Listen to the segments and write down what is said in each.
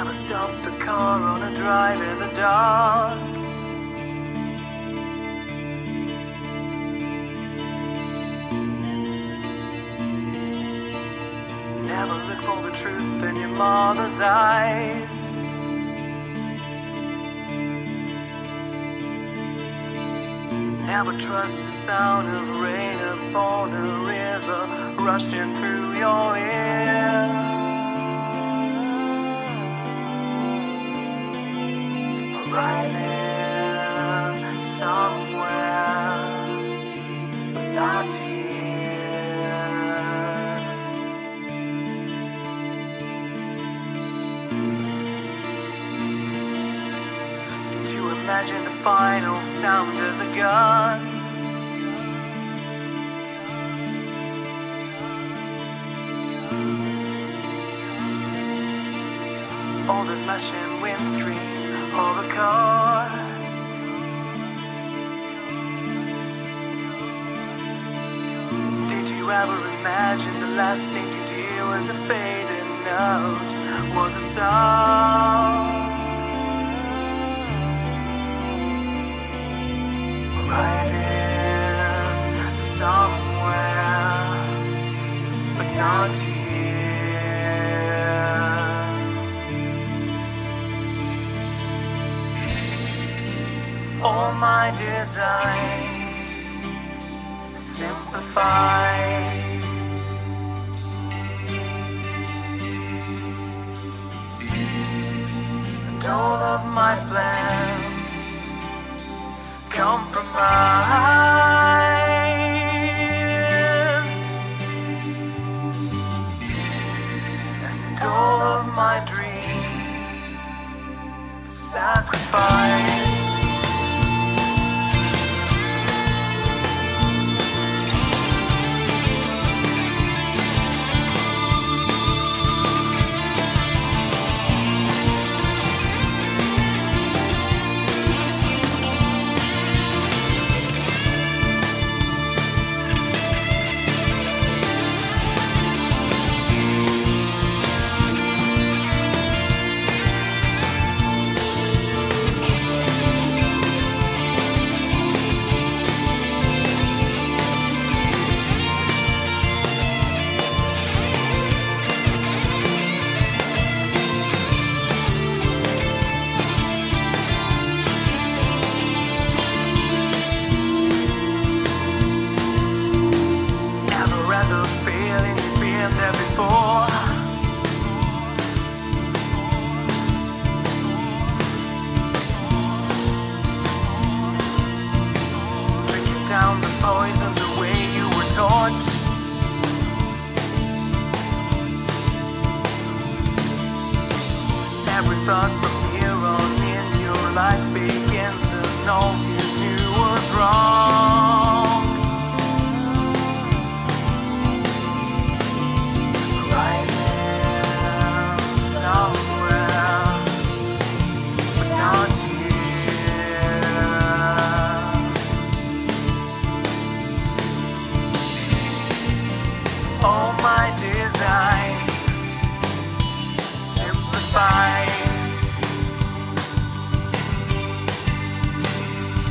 Never stop the car on a drive in the dark. Never look for the truth in your mother's eyes. Never trust the sound of rain upon a river rushing through your ears. Arriving somewhere, but not here. Can you imagine the final sound as a gun? All the smashing windscreen of a car. Did you ever imagine the last thing you did was a fading note, was a song? Arriving somewhere, but not here. All my designs simplified. And all of my plans compromised. And all of my dreams sacrificed. Down the poison the way you were taught. Every thought from here on in your life begins to know you knew was wrong. Right there, somewhere, but not all my designs simplified.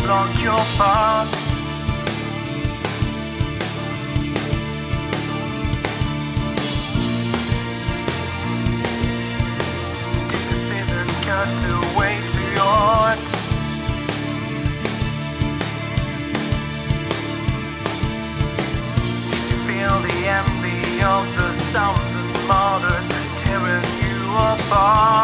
block your path. Did the season cut away to your heart? Did you feel the envy of the sons and fathers tearing you apart?